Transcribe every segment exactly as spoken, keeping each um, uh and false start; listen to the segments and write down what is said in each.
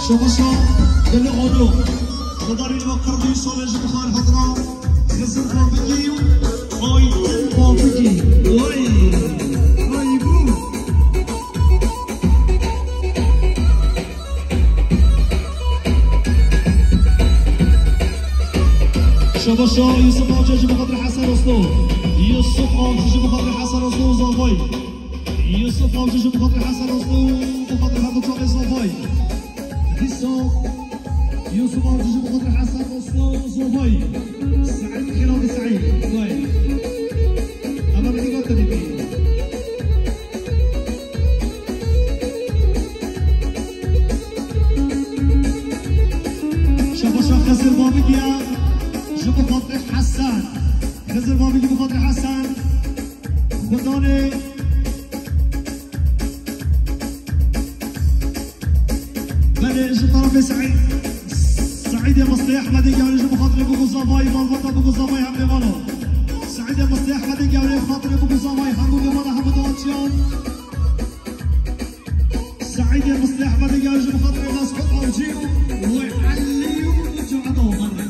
شباشا دل قانو خداری با قربی سالش بخار حضرا خزر بابگی آی بابگی وای وای بو شباشا یوسف آجاج بخاطر حسن رسلو یوسف آجاج بخاطر حسن رسلو زاوای یوسف آجاج بخاطر حسن رسلو بخاطر هذا طاق زاوای حساب يوسف آجاج بخاطر حسن رسلو زاوای سعيد خيرات سعيد واي اما بدي قلت لك شباشا خسر بابك جو بخاطر حسن خزر بابی جو بخاطر حسن خدانه بله جو طرف سعید سعید مصطفی احمدی گاوری جو بخاطر بگو زاوای مالباتا بگو زاوای هم نمالا سعید مصطفی احمدی گاوری بخاطر بگو زاوای همون نمالا همون دواتیان سعید مصطفی احمدی گاوری جو بخاطر ناسخت آوجی و علی و جو عدو غرب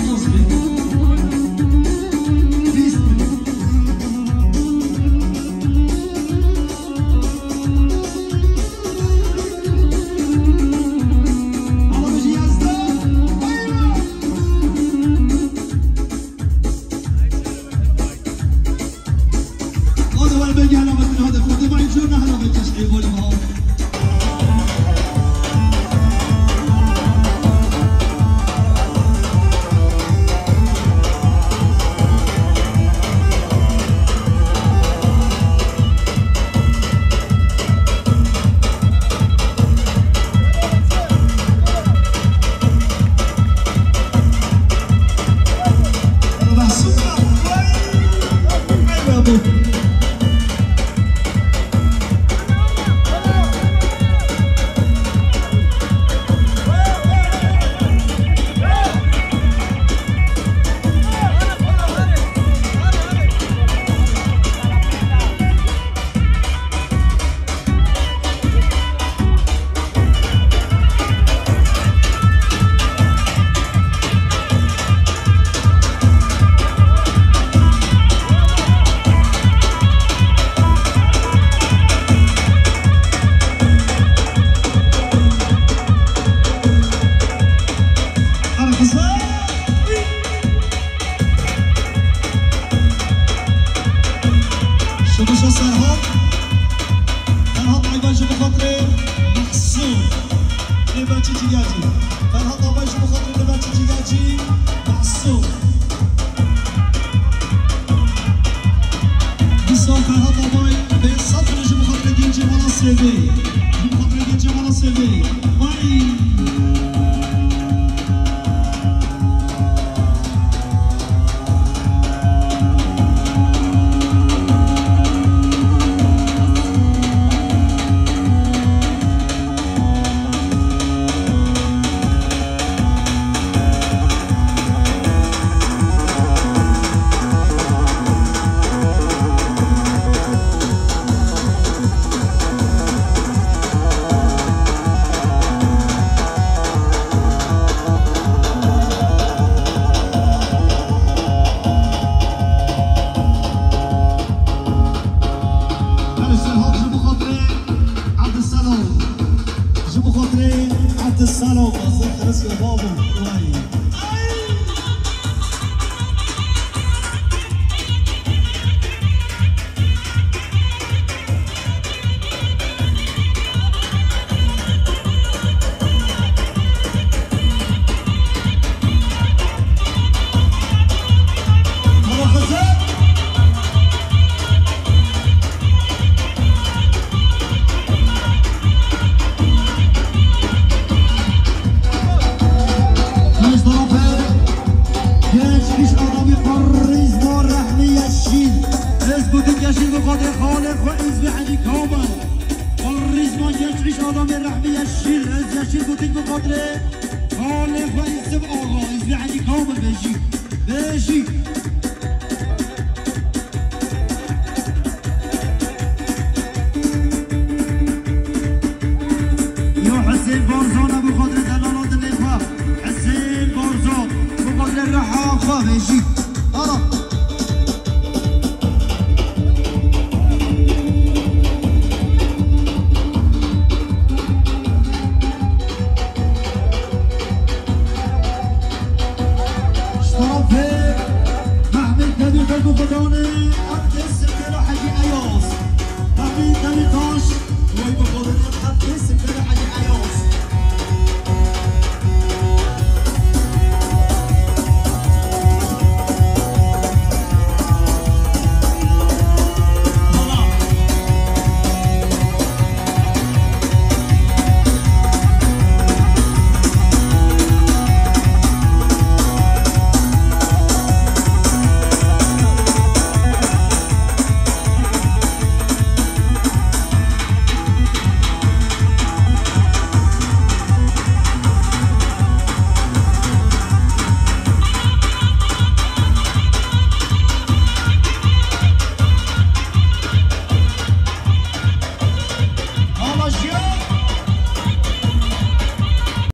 حسين بارزان ابو قدر دلالات الإخوة حسين بارزان ابو قدر الرحاخة بيجي